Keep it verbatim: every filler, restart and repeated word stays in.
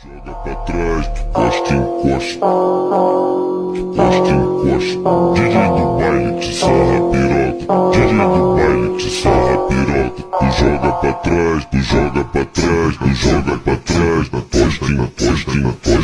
Joga pra trás, posta encosta, posta encosta. D J do baile te sarra piroca, D J do baile te sarra piroca. Tu joga pra trás, tu joga pra trás, tu joga pra trás, na posta, na posta, na posta.